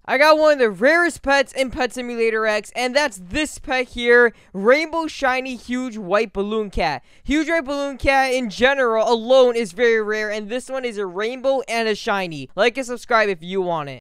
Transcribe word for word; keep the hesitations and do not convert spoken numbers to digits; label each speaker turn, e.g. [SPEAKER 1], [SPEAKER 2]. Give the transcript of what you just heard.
[SPEAKER 1] I got one of the rarest pets in Pet Simulator X, and that's this pet here, Rainbow Shiny Huge White Balloon Cat. Huge White Balloon Cat in general alone is very rare, and this one is a rainbow and a shiny. Like and subscribe if you want it.